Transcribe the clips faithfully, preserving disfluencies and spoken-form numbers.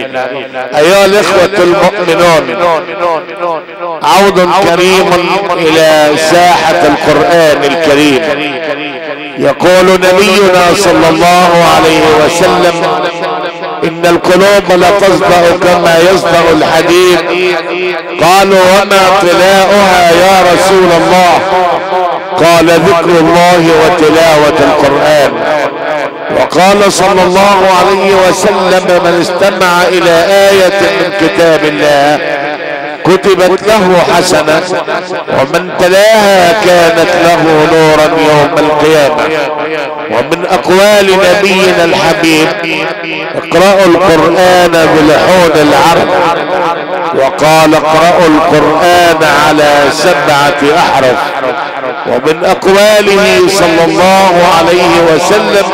ايها الاخوة المؤمنون، عود كريم الى ساحة القرآن الكريم. يقول نبينا صلى الله عليه وسلم: ان القلوب لتصدأ كما يصدأ الحديد. قالوا: وما طلاؤها يا رسول الله؟ قال: ذكر الله وتلاوة القرآن. وقال صلى الله عليه وسلم: من استمع الى آية من كتاب الله كتبت له حسنة، ومن تلاها كانت له نورا يوم القيامة. ومن اقوال نبينا الحبيب: اقرأوا القرآن بلحون العرب. وقال: اقرأوا القرآن على سبعة احرف. ومن اقواله صلى الله عليه وسلم: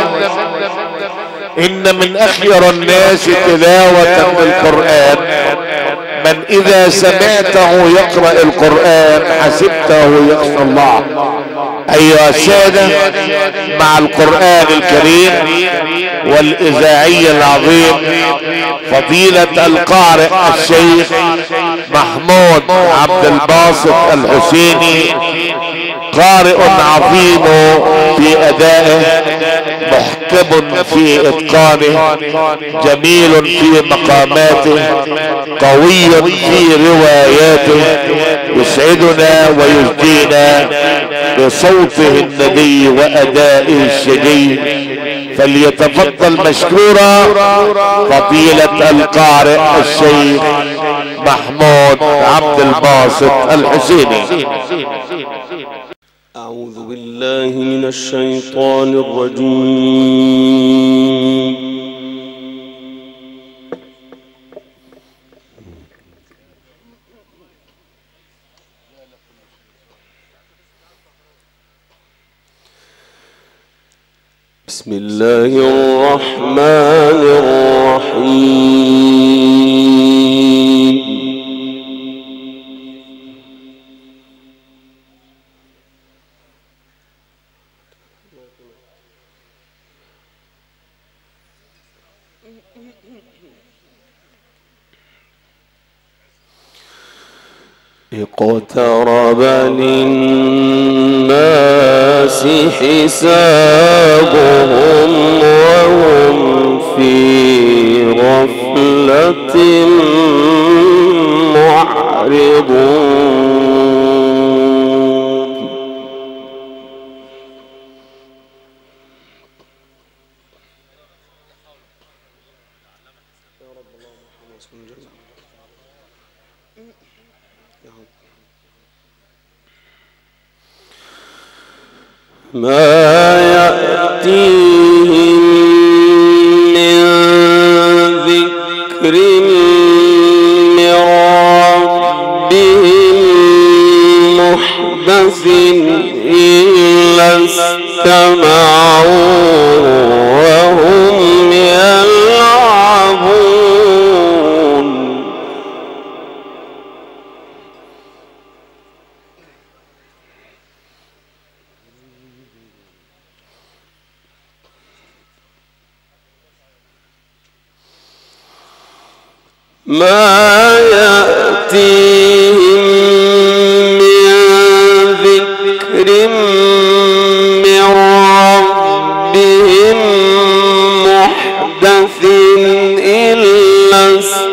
ان من اخير الناس تلاوة للقرآن من اذا سمعته يقرأ القرآن حسبته يخشى الله. ايها السادة، مع القرآن الكريم والاذاعي العظيم فضيلة القارئ الشيخ محمود عبد الباسط الحسيني، قارئ عظيم في ادائه، محكم في اتقانه، جميل في مقاماته، قوي في رواياته، يسعدنا ويهدينا بصوته الندي وادائه الشجي. فليتفضل مشكورا فضيلة القارئ الشيخ محمود عبد الباسط الحسيني. أعوذ بالله من الشيطان الرجيم. بسم الله الرحمن الرحيم. اقترب للناس حسابهم وهم في غفلة معرضون. ما يأتيهم من ذكر من ربهم محدث إلا استمعوه وهم يلعبون. ما يأتيهم من ذكر من ربهم محدث إلا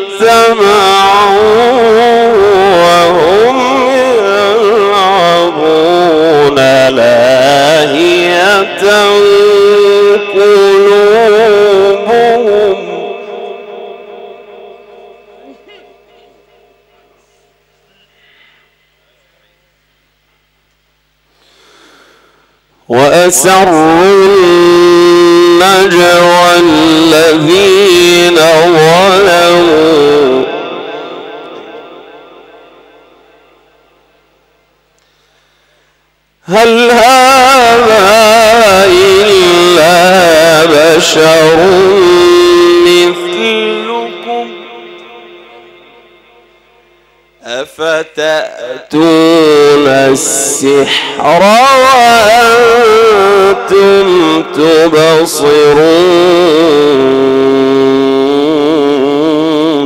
استمعوه وهم يلعبون لاهية قلوبهم. وأسروا النجوى الذين ظلموا هل هذا إلا بشر مثلكم أفتأتون السحر وأنتم تبصرون.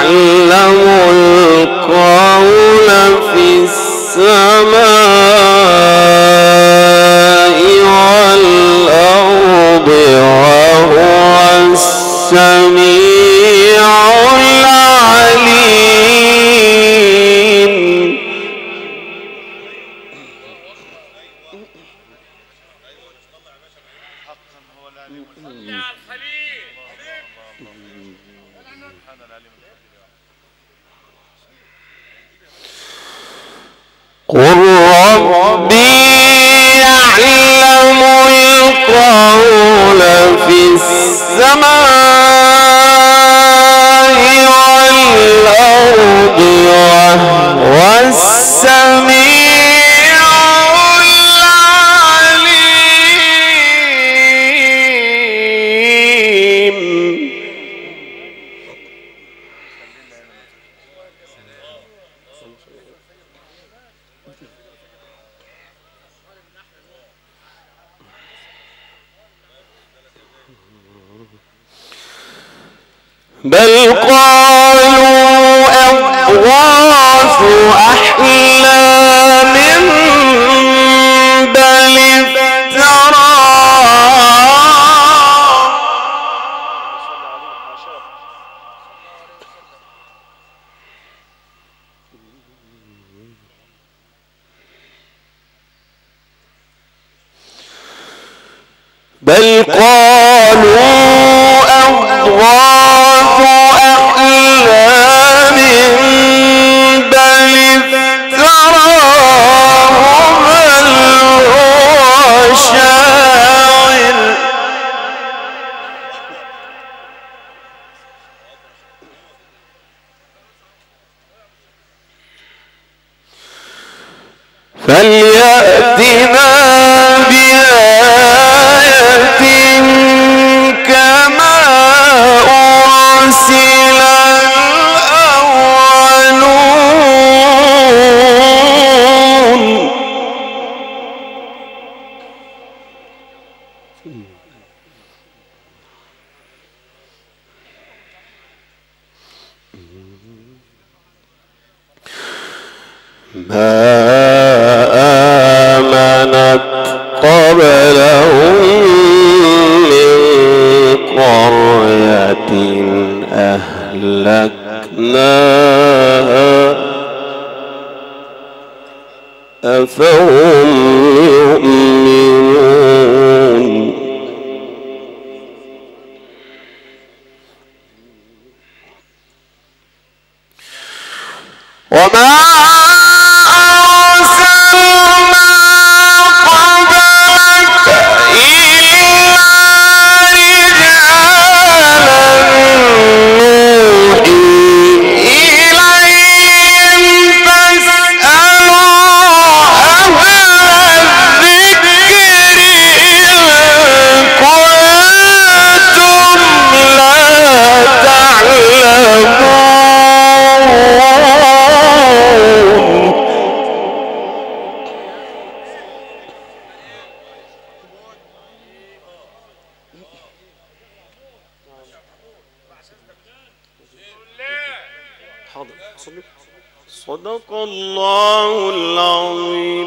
يعلم القول في السماء والأرض وهو السميع العليم. قل ربي يعلم القول في السماء والأرض وهو السميع العليم. بل قالوا أضغاث أحلام بل افترى. بل قالوا أضغاث أحلام بل افتراه بل هو شاعر. فليأتنا بآية كما أرسل الأولون. ما آمنت قبلهم من قرية أهلكناها أفهم يؤمنون. وما صدق الله العظيم.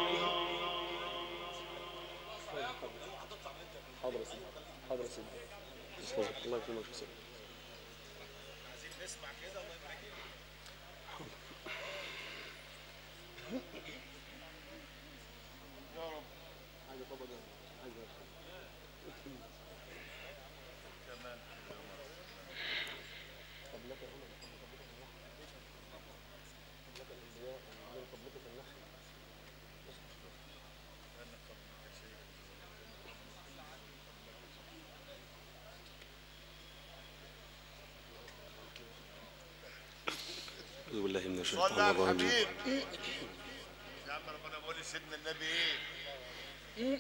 أعوذ بالله من الشيطان الرجيم. يا عم ربنا بقول سيدنا النبي ايه؟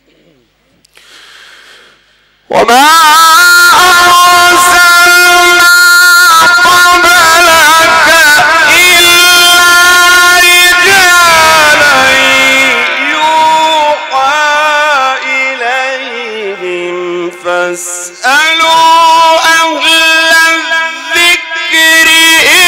وما أرسلنا قبلك إلا رجالا يوحى إليهم فاسألوا أهل الذكر إن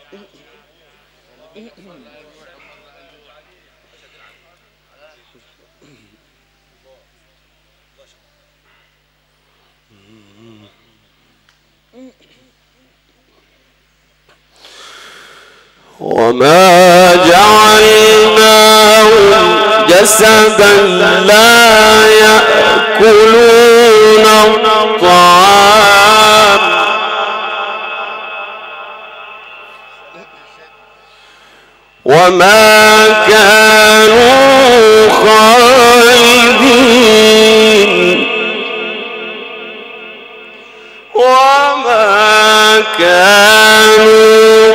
وما جعلناهم جسدا لا يأكلون الطعام وما كانوا خالدين وما كانوا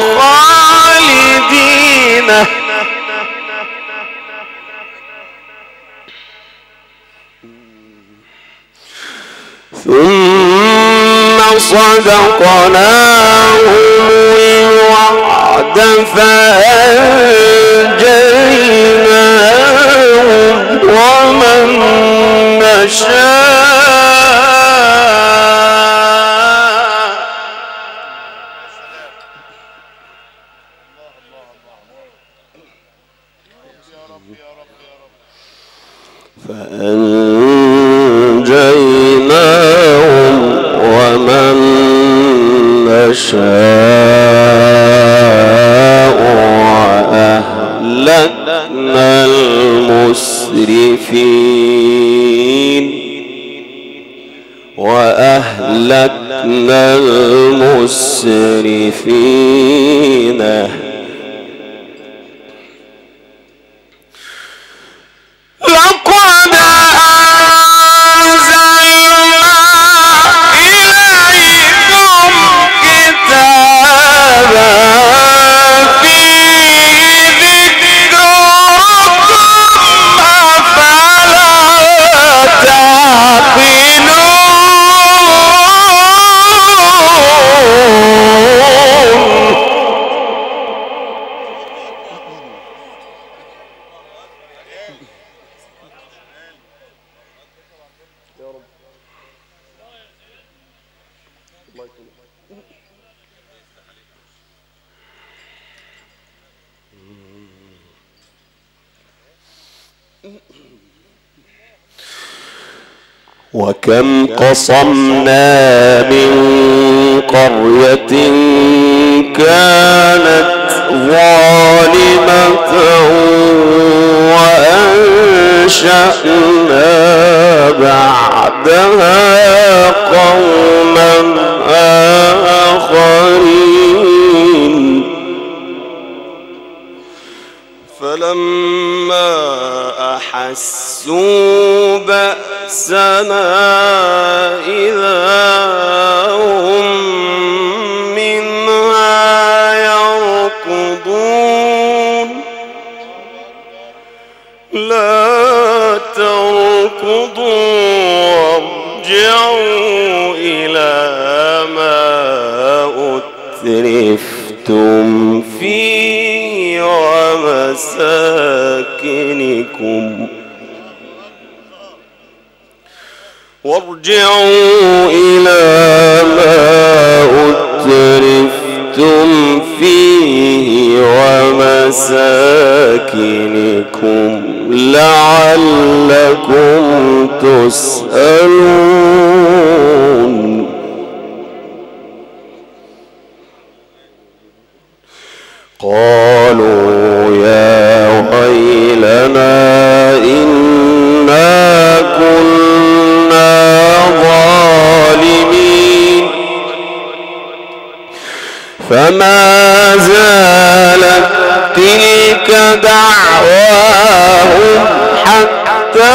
خالدين ثم صدقناهم الوعد فأنجيناهم ومن نشاء فأنجيناهم ومن نشاء وأهلكنا المسرفين وأهلكنا المسرفين وكم قصمنا من قرية كانت ظالمة وأنشأنا بعدها قوما آخرين فلما أحسوا بأسنا إذا هم منها يركضون لا تركضوا وارجعوا إلى ما أترفتم فيه ومساكنكم وارجعوا إلى ما أترفتم فيه ومساكنكم لعلكم تسألون قالوا يا ويلنا إنا كنا ظالمين فما زالت تلك دعواهم حتى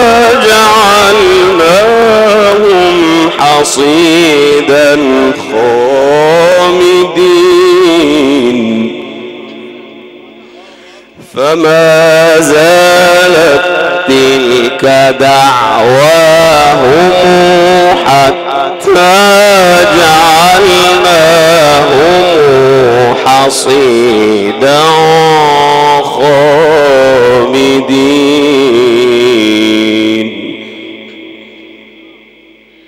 جعلناهم حصيدا خامدين فما زالت تلك دعواهم حتى جعلناهم حصيدا خامدين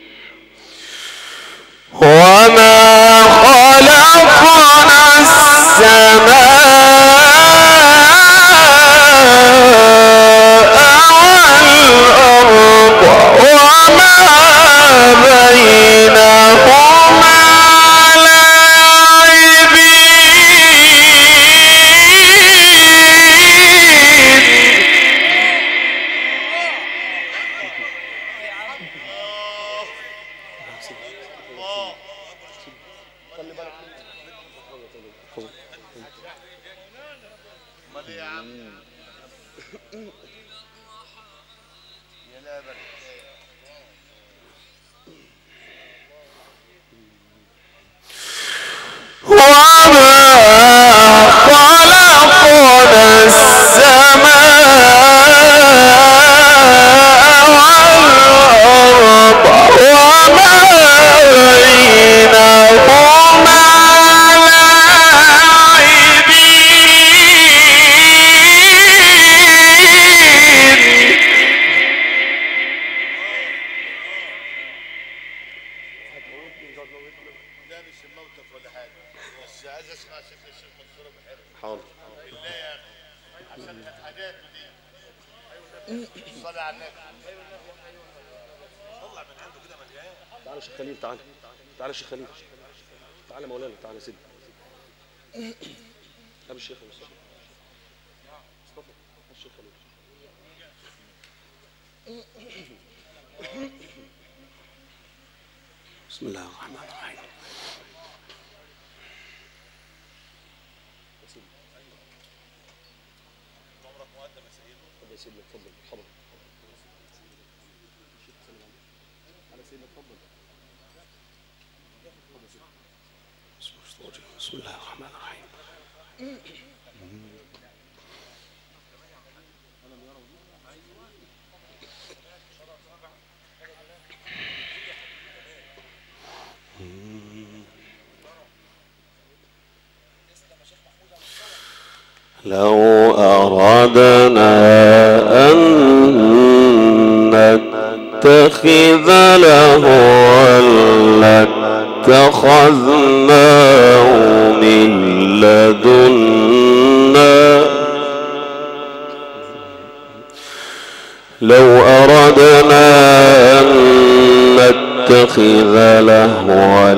وما خلقنا امال ايه يا عم؟ يا لا بل لا مش الموتف ولا حاجه، بس عايز اسمع شكل الشيخ منصور ابو حلو. حاضر. بالله يا اخي عشان كانت حاجات دي. الصلاه على النبي. طلع من عنده كده مليان. تعالى يا شيخ خليل، تعالى تعالى يا شيخ خليل، تعالى مولانا، تعالى يا سيدي. ابو الشيخ مصطفى مصطفى الشيخ خليل. بسم الله الرحمن الرحيم. عمرك مقدم يا سيدي. اتفضل يا سيدي، اتفضل مرحبا. على سيدنا اتفضل. بسم الله الرحمن الرحيم. لو أردنا أن نتخذ لهوا لاتخذناه من لدنا لو أردنا أن نتخذ لهوا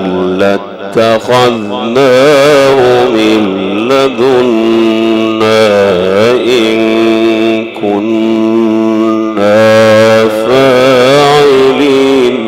لاتخذناه من لدنا إن كنا فاعلين.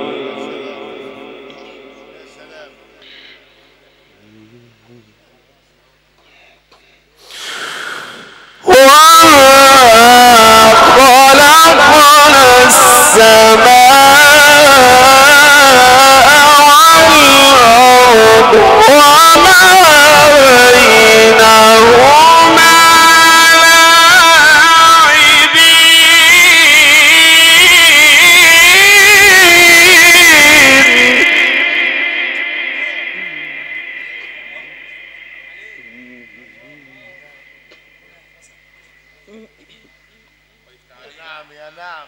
نعم يا نعم.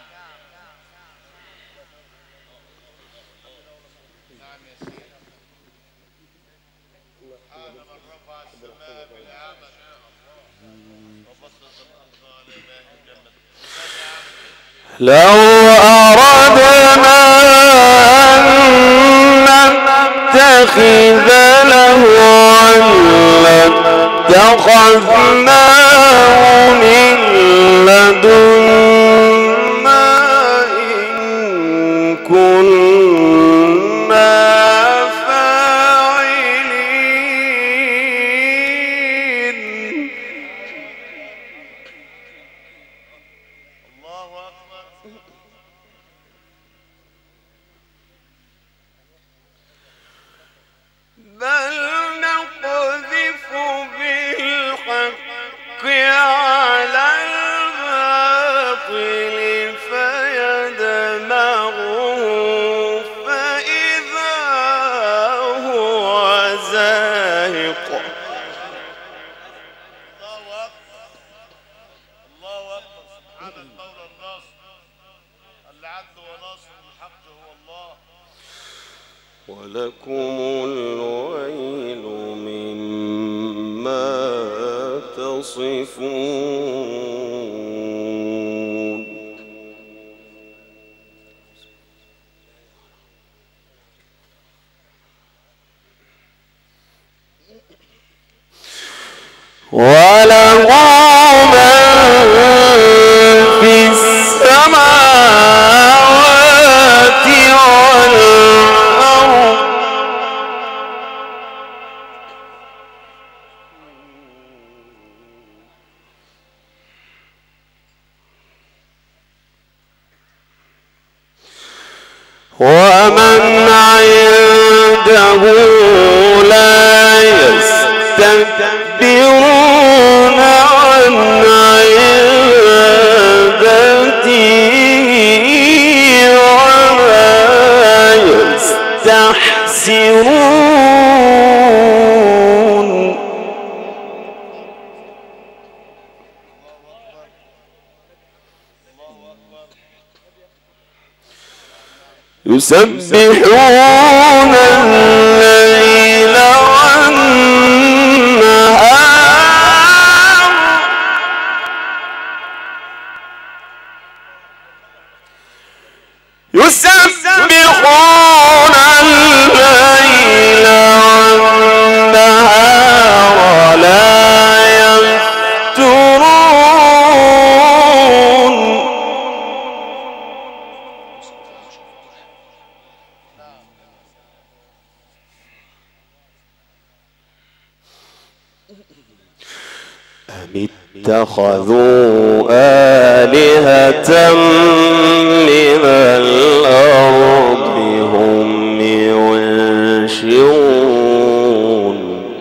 نعم يا سيدي. سبحان من رفع السماء بالعمل وبسط الارض على ماء الجنه. لو أردنا أن نتخذ لهوا لاتخذناه من لدنا إن كنا فاعلين. الله اكبر. بل نقذف بالحق على الباطل فيدمغه فإذا هو زاهق. الله اكبر. الله اكبر. سبحان المولى الناصر العدل وناصر الحق هو الله. ولكم الويل مما تصفون. وله من في السماوات والأرض ومن عنده لا يستكبرون عن عبادته ولا يستحسرون. يسبحون الليل والنهار يسبحون الليل والنهار لا يفترون. أم اتخذوا آلهة من الأرض هم ينشرون.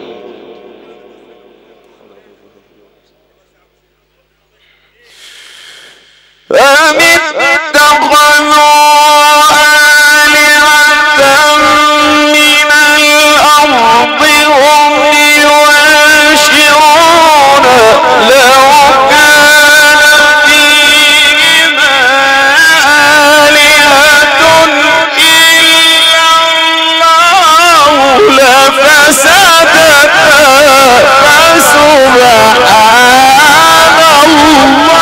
أم اتخذوا آلهة من الأرض هم ينشرون. لو كان فيهما آلهة إلا الله لفسدتا فسبحان الله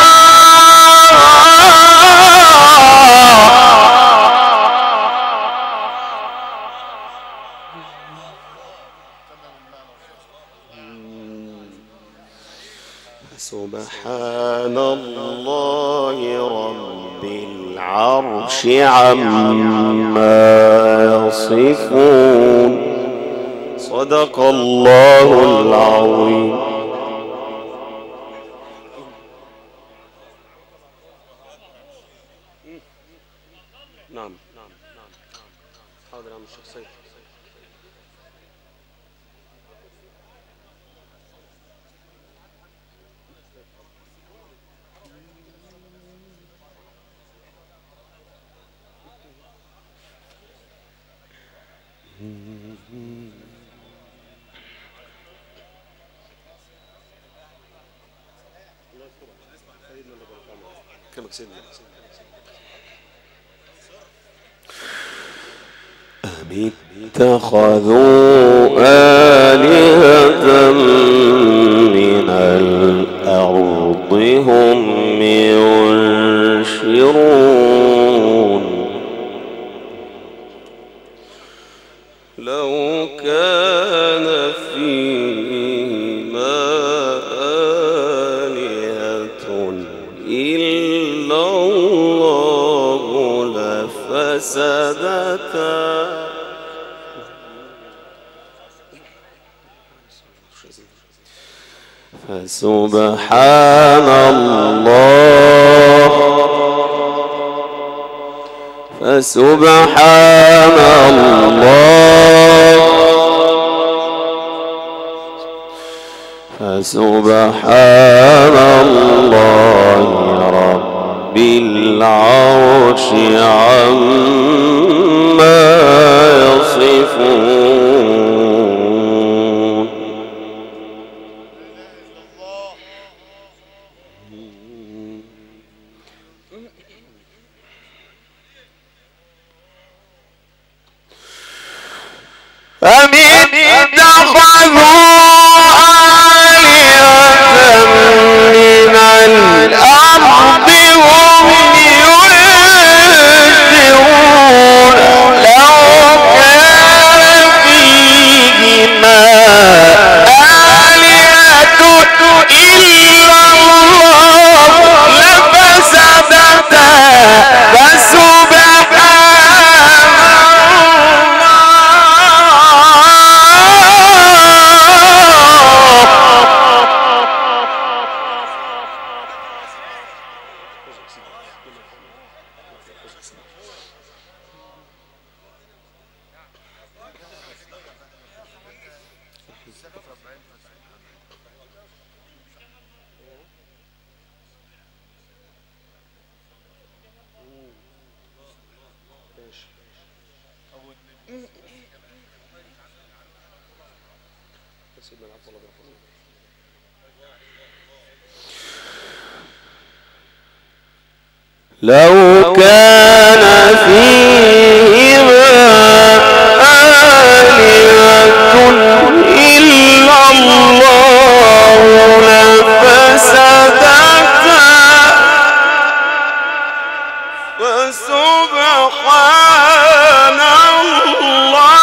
سبحان الله رب العرش عما يصفون. صدق الله العظيم. نعم حاضر يا عم الشيخ سيد. كلمك سيدنا. أم اتخذوا آلهة من الأرض هم ينشرون. لو كان فيهما آلهة إلا الله لفسدتا فسبحان الله فسبحان الله فسبحان الله رب العرش عما يصفون. أم اتخذوا آلهة من الأرض هم ينشرون. لو كان فيهما آلهة إلا الله لفسدتا فسبحان الله لو كان فيهما آلهة إلا الله لفسدتا فسبحان الله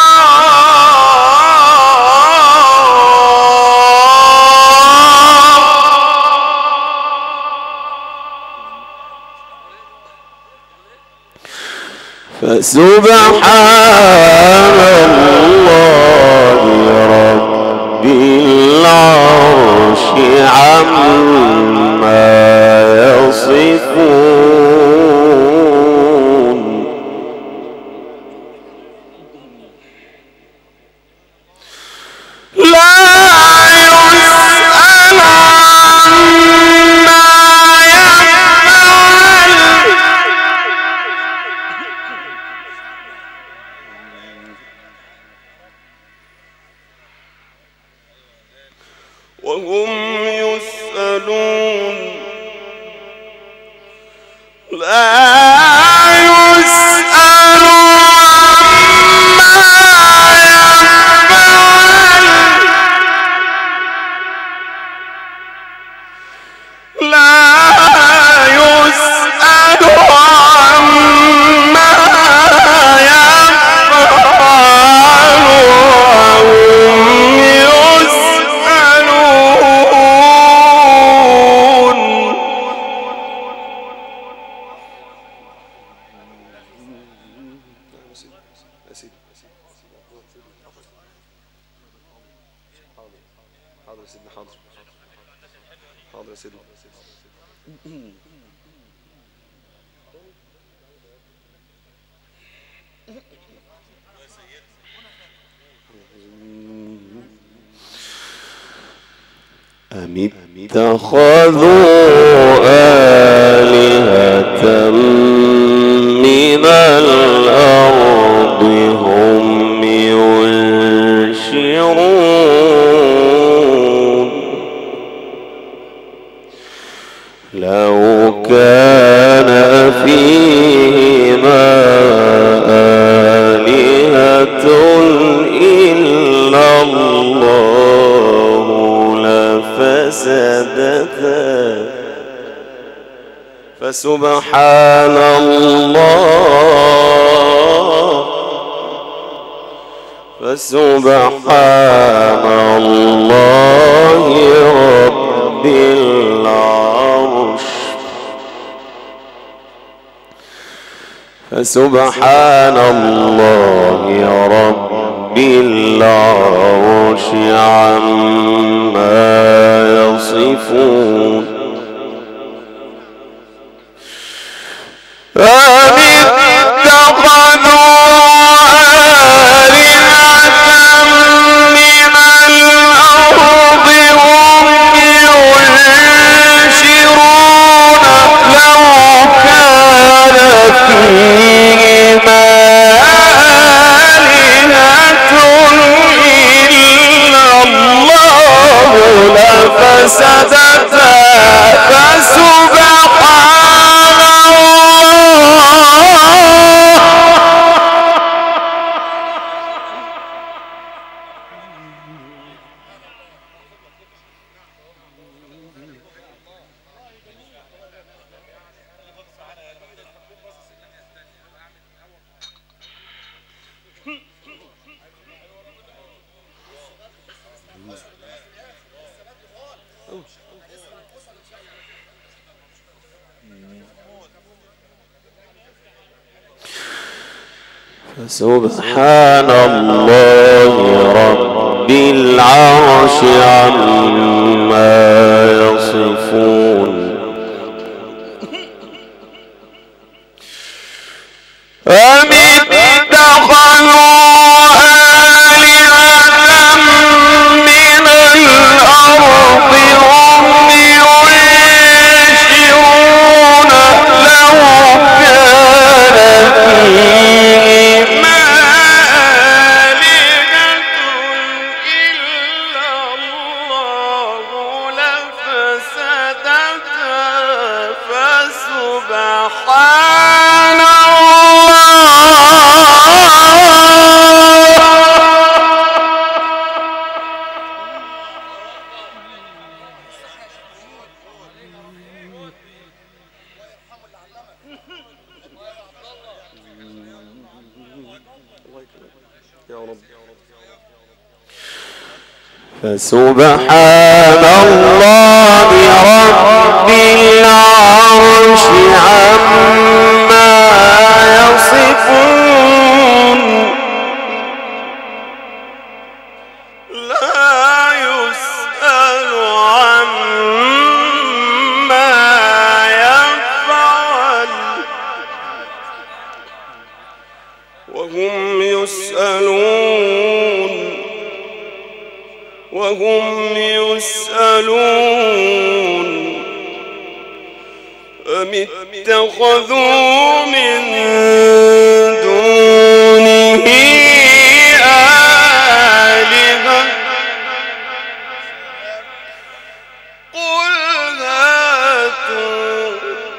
فسبحان الله رب العرش عما يصفون لا يسأل عما يفعل وهم يسألون لا يسأل عما يفعل لا يسأل عما يفعل وهم يسألون حاضر يا سيدنا حاضر حاضر يا سيدنا أم اتخذوا آلهة من الأرض هم ينشرون لو كان فيهما آلهة إلا الله لفسدتا فسبحان الله فسبحان الله رب العرش فسبحان الله رب العرش عما يصفون أم اتخذوا آلهة من الأرض هم ينشرون لو كان فيهما آلهة إلا الله لفسدتا فسبحان فسبحان الله رب العرش عما يصفون أم اتخذوا آلهة من الأرض هم ينشرون لو كان فيهما يا رب. فسبحان الله رب العرش عما يصفون لا يسأل عما يفعل وهم يسألون وهم يسألون أم اتخذوا من دونه آلهة قل هاتوا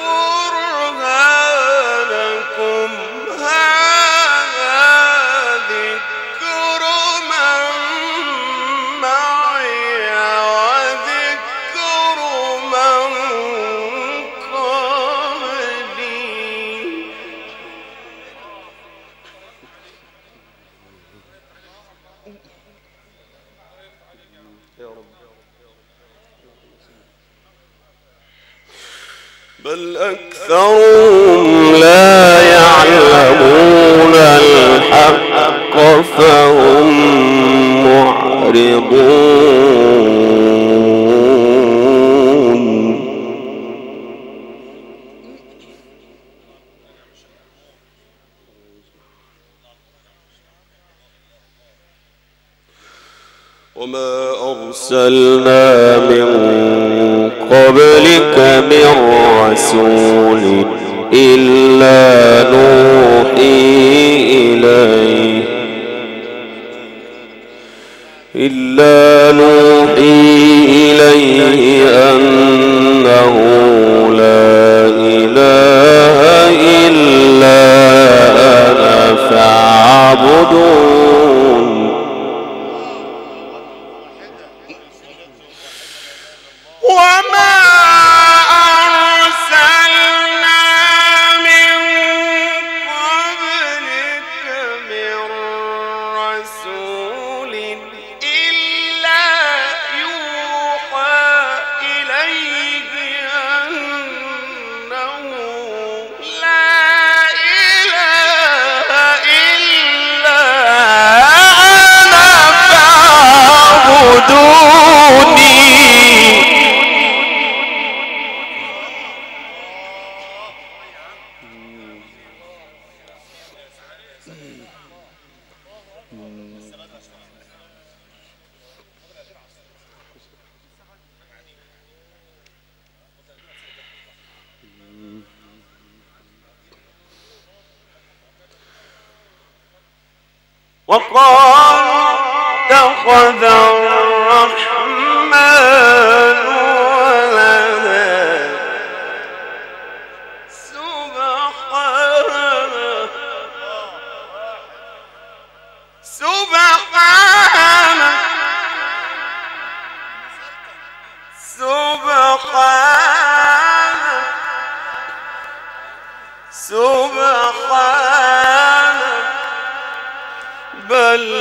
برهانكم هذا ذكر من معي وذكر من قبلي يا رب. بل أكثرهم لا يعلمون الحق فهم معرضون وما أرسلنا من قبلك من رسول إلا نوحي إليه إلا نوحي إليه أنه لا إله إلا أنا فاعبدون وما أرسلنا من قبلك من رسول إلا يوحى إليه أنه لا إله إلا أنا فاعبدوني وقالوا اتخذ الرحمن ولدا سبحانه سبحانه سبحانه سبحانه بل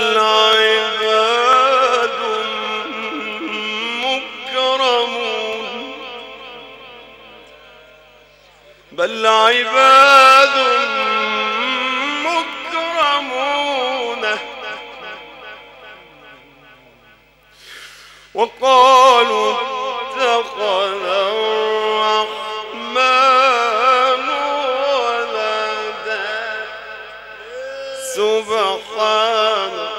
عباد مكرمون بل عباد مكرمون وقالوا اتخذ الرحمن ولدا سبحانه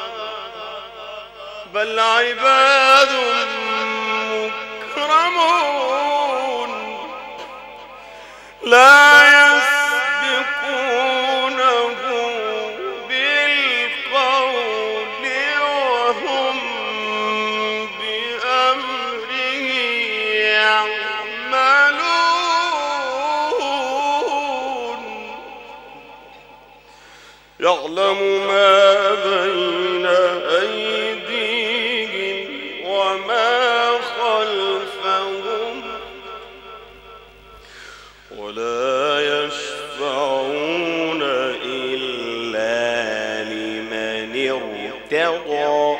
بل عباد مكرمون لا يسبقونه بالقول وهم بأمره يعملون يعلم ما بين أيديهم وما خلفهم ولا يشفعون إلا لمن ارتضى ارتضى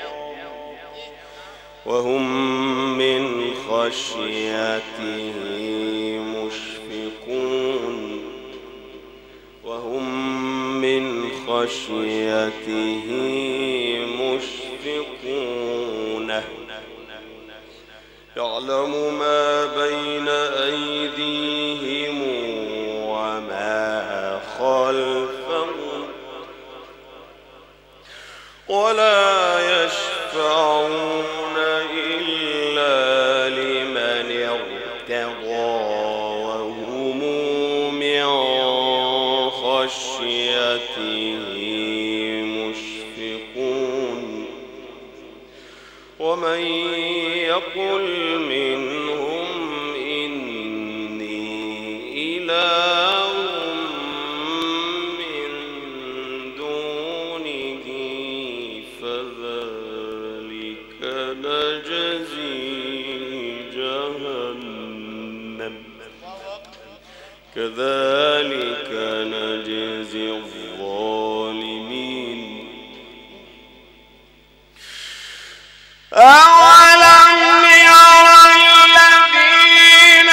وهم من خشيته مشفقون وهم من خشيته مشفقون يعلم ما بين أيديهم وما خلفهم ولا يشفعون إلا لمن ارتضى وهم من خشيته مشفقون ومن يقل منهم إني إله من دونه فذلك نجزي جهنم كذلك نجزي الظالمين أولم يرى الذين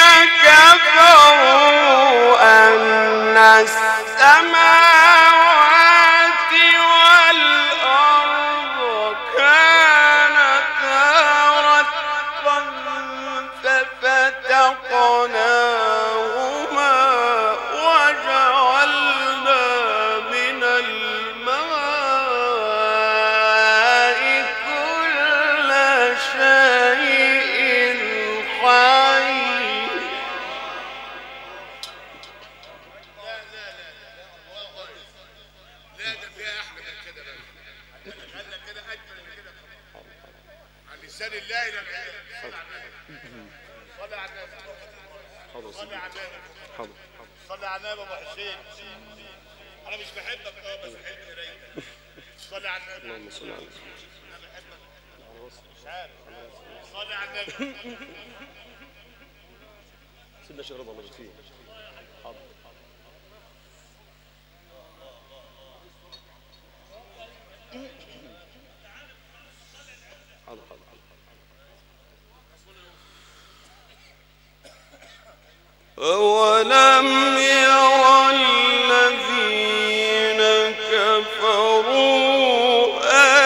كفروا أن السماوات والأرض كانتا رتقا ففتقناهما وجعلنا من الماء كل شيء حي لا ده فيها احلى من كده بقى. خلى كده اجمل من كده. على لسان الله الى العلم. صلي على النبي. صلي على النبي. حاضر صلي على النبي ابو حسين. انا مش بحبك اه بس بحب قرايتك. صلي على النبي. اللهم صل على النبي. انا بحبك. مش عارف. صلي على النبي. سيدنا شيخ رضا الله فيه. حاضر حاضر حاضر أولم يرى الذين كفروا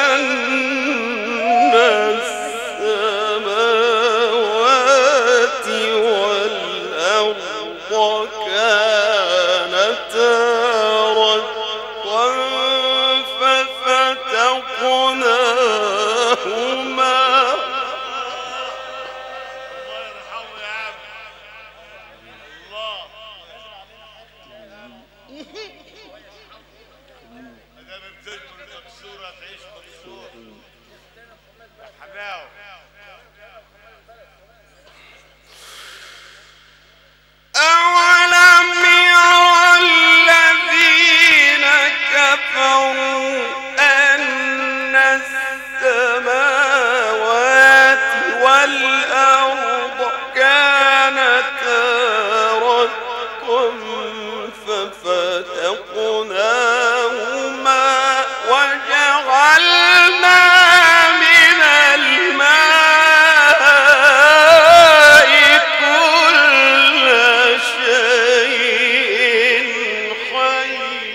أن السماوات والأرض كانتا رتقا ففتقناهما الله يرحمه يا عم. الله. ما دام بتذكر المكسور هتعيش مكسور. حلاوه. أولم يرى الذين كفروا أن السماوات والأرض كانتا رتقا ففتقناهما وجعلنا من الماء كل شيء حي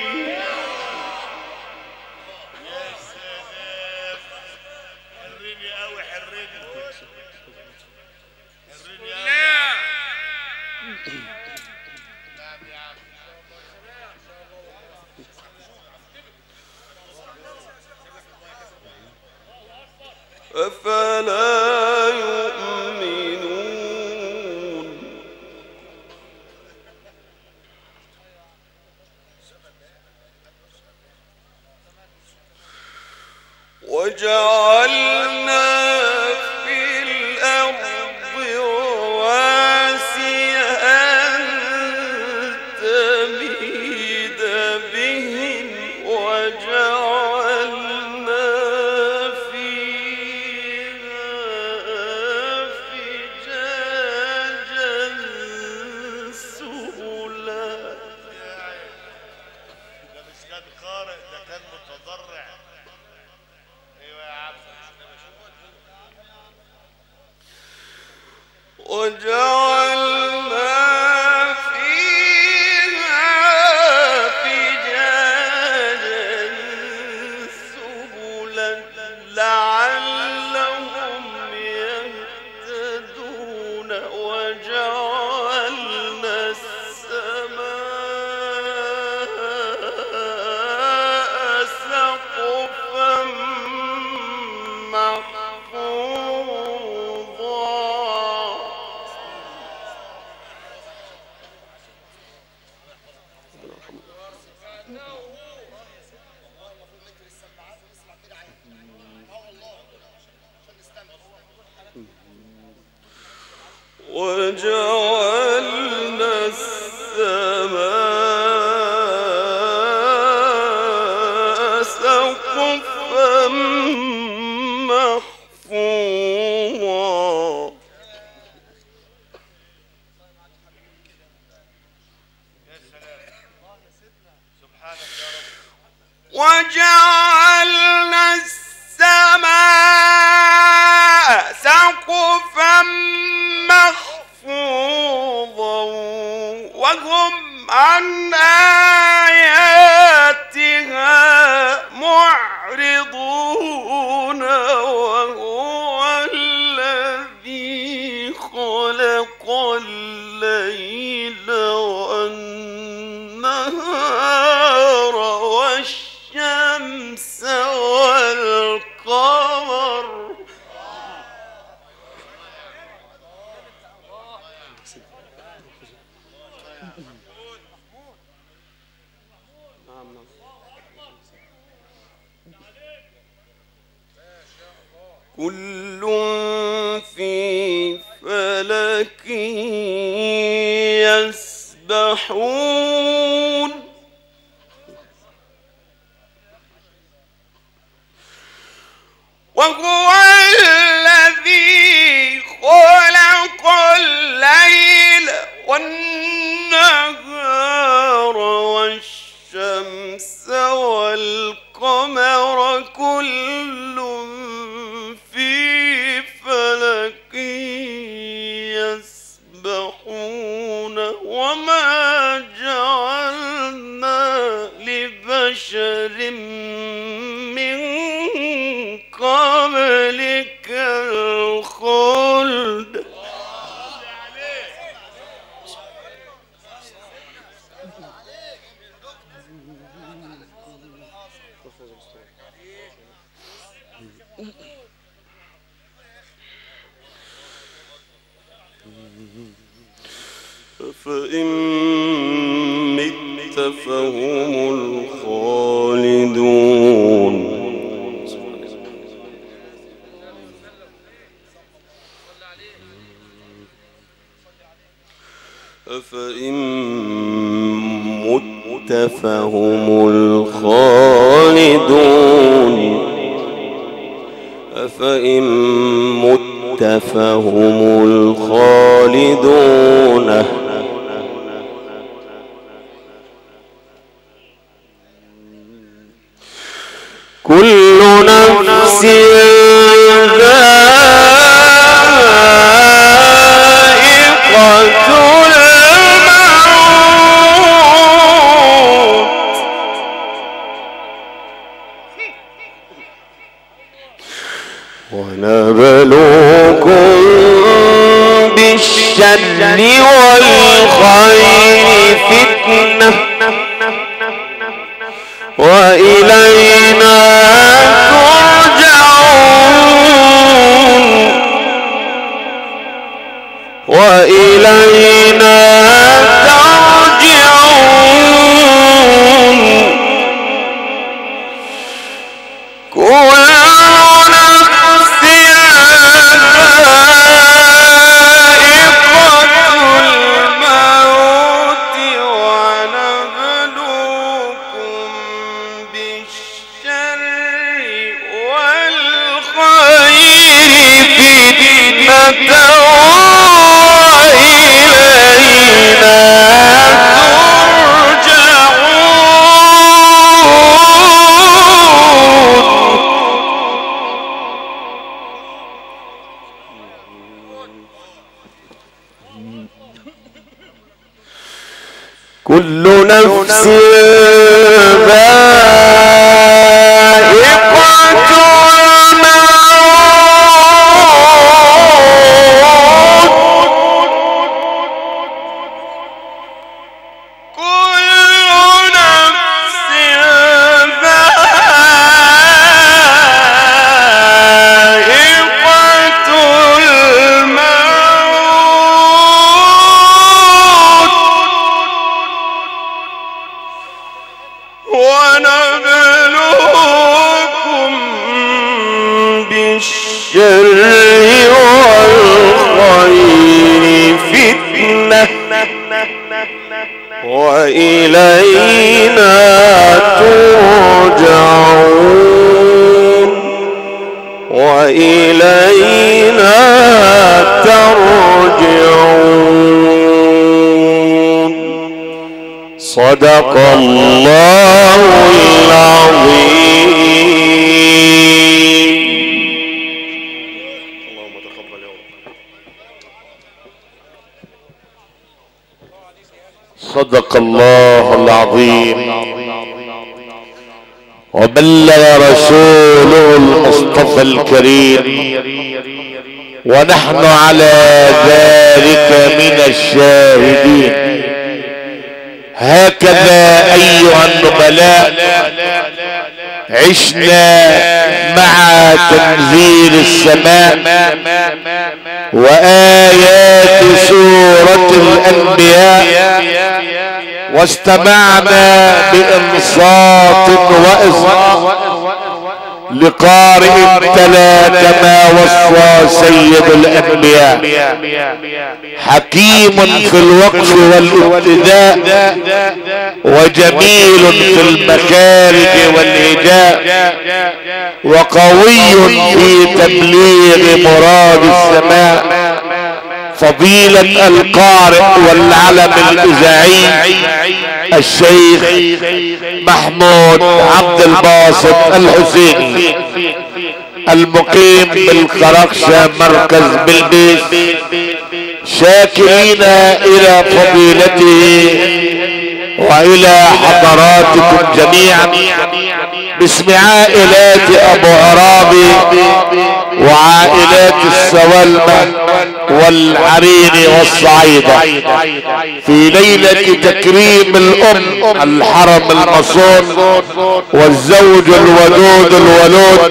يا سلام. حريني قوي حريني. حريني قوي. نعم يا عم. أفلا يؤمنون وجعلنا في الأرض رواسي أن تميد بهم وجعلنا فيها فجاجا سبلا ده مش كان قارئ ده كان متضرع. وجعلنا السماء سقفا محفوظا وجعلنا السماء سقفا محفوظا وهم عن آياتها معرضون وهو الذي خلق الليل والنهار والشمس والقمر كل في فلك يسبحون وهو الذي خلق الليل والنهار والشمس والقمر كل في فلك يسبحون وما جعلنا لبشر من قبلك الخلد فإن مت فهم الخالدون أفإن مت فهم الخالدون أفإن مت فهم الخالدون كل نفس ذائقة الموت ونبلوكم بالشر والخير فتنة وإلينا ترجعون وإلينا ترجعون كل نفس ذائقة الموت ونبلوكم بالشر والخير فتنة وإلينا ترجعون نفس ذائقة وإلينا ترجعون وإلينا ترجعون. صدق الله العظيم. اللهم تقبل يا رب. صدق الله العظيم وبلغ رسوله المصطفى الكريم، ونحن على ذلك من الشاهدين. هكذا أيها النبلاء عشنا مع تنزيل السماء وآيات سورة الأنبياء، واستمعنا بإنصات وإصغاء لقارئ تلا كما وصى سيد الأنبياء، حكيم في الوقف والابتداء، وجميل في المخارج والهجاء، وقوي في تبليغ مراد السماء، فضيلة القارئ والعلم الإذاعي الشيخ محمود عبد الباسط الحسيني، المقيم بالقرقشة مركز بلبيس، شاكرين إلى فضيلته وإلى حضراتكم جميعا باسم عائلات أبو عرابي وعائلات السوالمة والعرين والصعيدة، في ليلة تكريم الأم الحرم المصون والزوج الودود الولود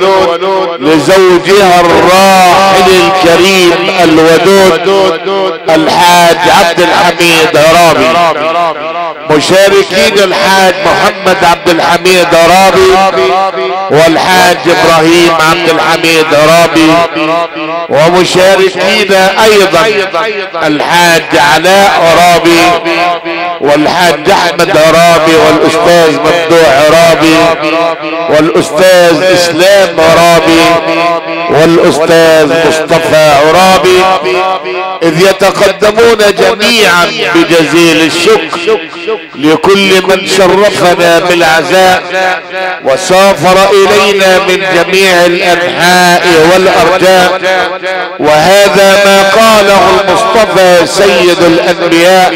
لزوجها الراحل الكريم الودود الحاج عبد الحميد عرابي، مشاركين الحاج محمد عبد الحميد عرابي والحاج ابراهيم عبد الحميد عرابي، ومشاركين ايضا الحاج علاء عرابي والحاج احمد عرابي والاستاذ ممدوح عرابي والاستاذ اسلام عرابي والاستاذ مصطفى عرابي، اذ يتقدمون جميعا بجزيل الشكر لكل من شرفنا بالعزاء وسافر الينا من جميع الانحاء والارجاء. وهذا ما قاله المصطفى سيد الانبياء: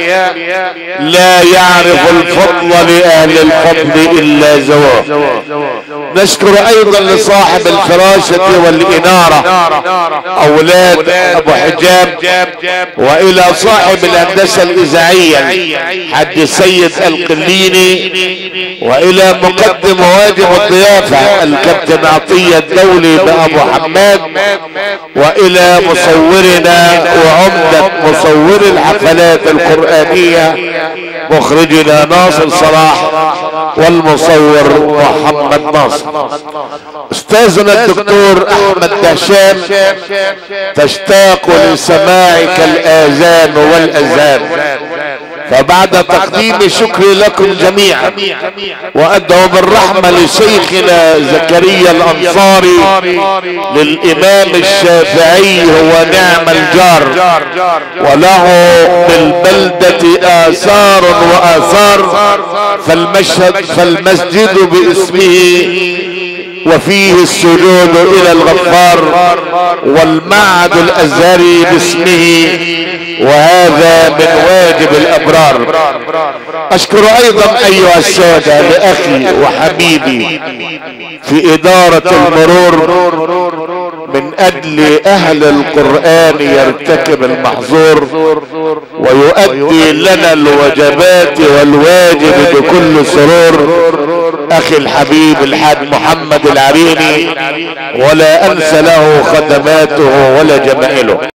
لا يعرف الفضل لاهل الفضل الا زواه. نشكر ايضا لصاحب الفراشة والانارة اولاد ابو حجاب، والى صاحب الهندسة الاذاعية حج سيد القليني، والى مقدم واجب الضيافة الكابتن عطية الدولي بابو حماد، والى مصورنا وعمدة مصور الحفلات القرآنية مخرجنا ناصر صلاح والمصور محمد ناصر. استاذنا الدكتور احمد دهشان تشتاق لسماعك الاذان والاذان، فبعد تقديم شكري لكم جميعا وادعو بالرحمة لشيخنا زكريا الانصاري للامام الشافعي، هو نعم الجار وله بالبلدة اثار واثار، فالمشهد فالمسجد باسمه وفيه السجود الى الغفار، والمعهد الازهري باسمه، وهذا من واجب الابرار. اشكر ايضا ايها السادة لاخي وحبيبي في ادارة المرور من اجل اهل القرآن يرتكب المحظور ويؤدي لنا الوجبات والواجب بكل سرور اخي الحبيب الحاج محمد العريني، ولا انسى له خدماته ولا جمائله.